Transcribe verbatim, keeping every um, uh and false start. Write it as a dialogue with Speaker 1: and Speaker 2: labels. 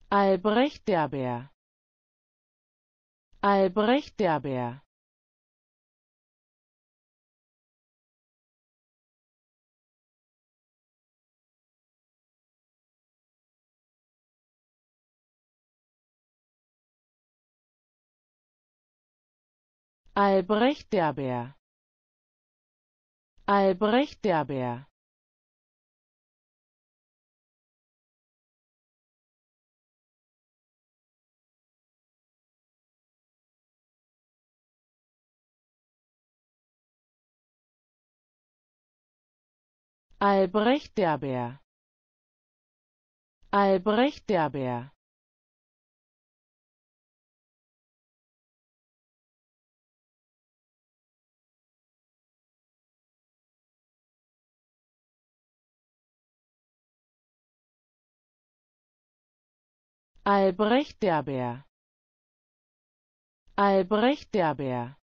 Speaker 1: Albrecht der Bär. Albrecht der Bär. Albrecht der Bär. Albrecht der Bär. Albrecht der Bär. Albrecht der Bär. Albrecht der Bär. Albrecht der Bär.